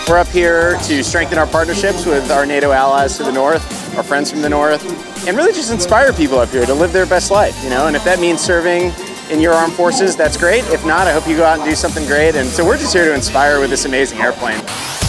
We're up here to strengthen our partnerships with our NATO allies to the north, our friends from the north, and really just inspire people up here to live their best life, you know, and if that means serving in your armed forces, that's great. If not, I hope you go out and do something great. And so we're just here to inspire with this amazing airplane.